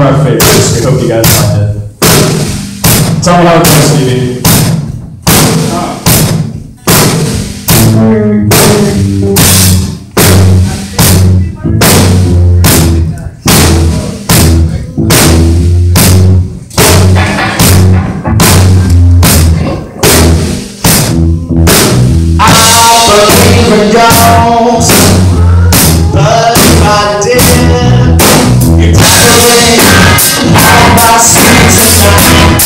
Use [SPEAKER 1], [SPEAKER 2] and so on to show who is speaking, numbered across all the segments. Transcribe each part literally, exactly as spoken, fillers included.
[SPEAKER 1] of our favorites. We hope you guys find it. Tell me how it goes, Stevie.
[SPEAKER 2] But if I did, you'd probably have my seat tonight.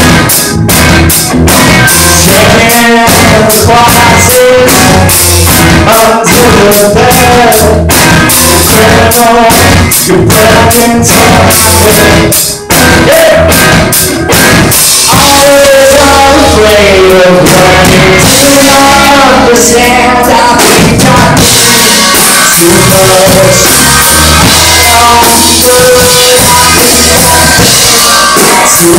[SPEAKER 2] Shaking hands while I sit under the bed. Criminal, you broke into my head. Yeah. Always afraid of learning to understand. I think I too much. Too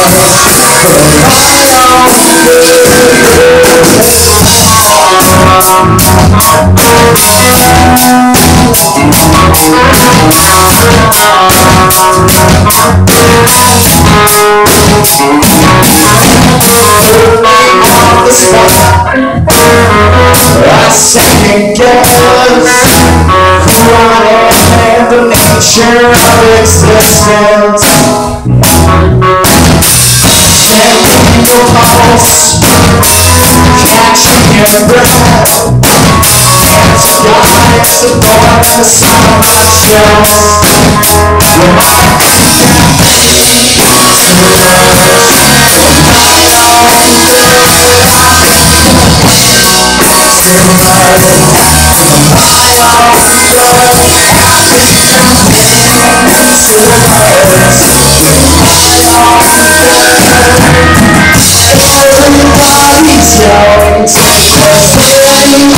[SPEAKER 2] I second guess who I am and the nature of existence. Checking your pulse, catching your breath. As a guy, it's the thorn in the side of my chest. When I think I'm everybody's yelling to us, saying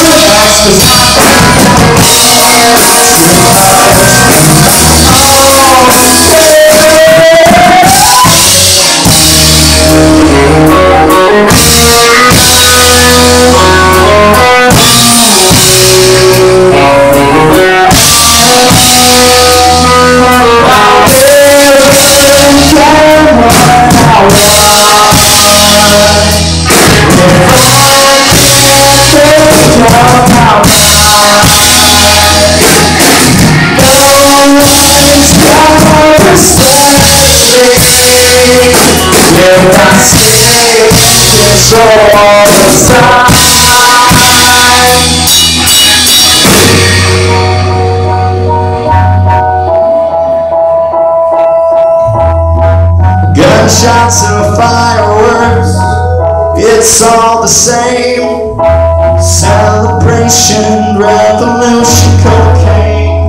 [SPEAKER 2] gunshots and fireworks, it's all the same. Celebration, revolution, cocaine.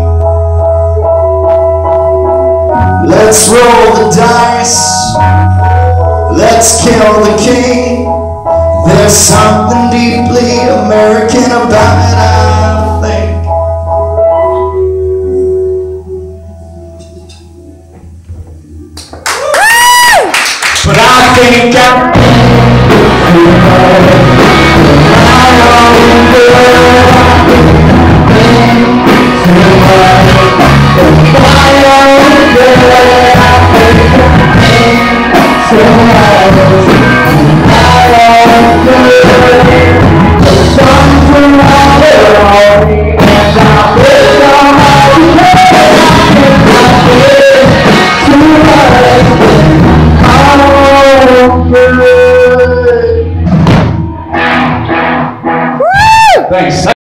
[SPEAKER 2] Let's roll the dice, let's kill the king. There's something deeply American about it, I think. But I think I'm thanks.